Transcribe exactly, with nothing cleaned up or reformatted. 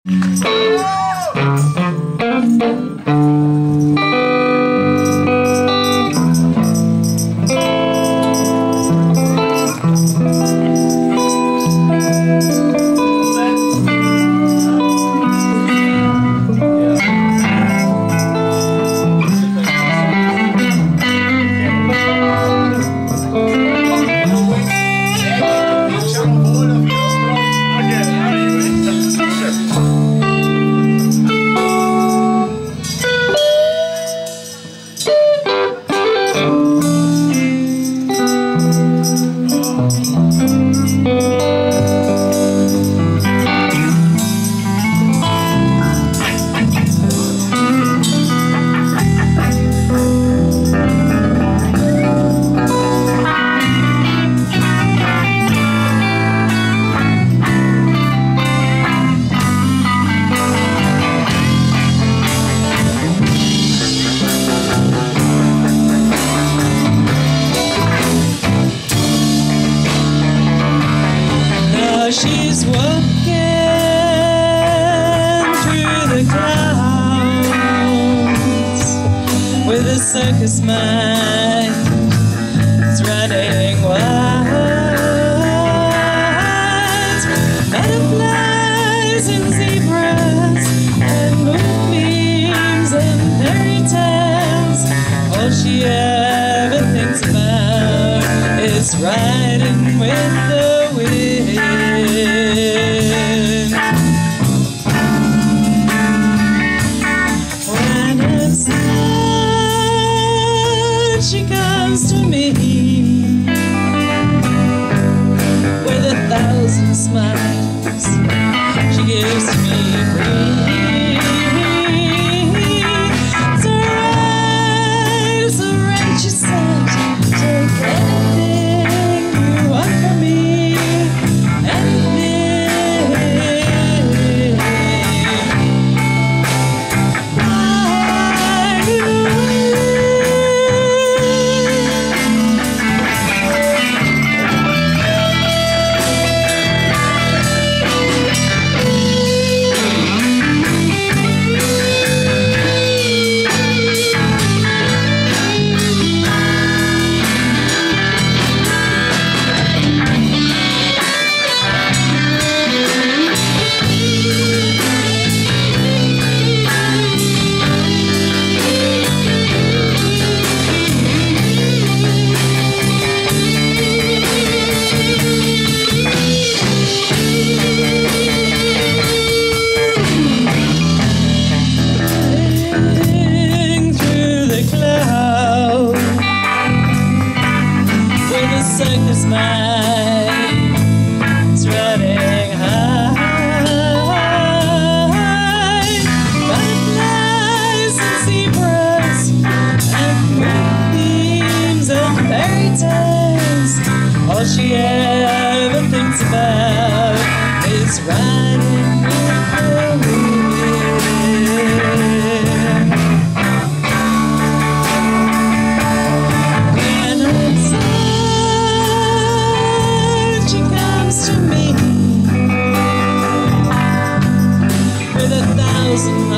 She's walking through the clouds with a circus mind. It's running wild. Butterflies and zebras and moonbeams and fairy tales. All she ever thinks about is riding with the wind. When it's done, she comes to me with a thousand smiles. She gives me free. It's alright, it's alright, she said. Take anything you want from me. Circus mind, it's running high. Butterflies and zebras and moonbeams and fairy tales. All she ever thinks about is riding with the wind. To me with a thousand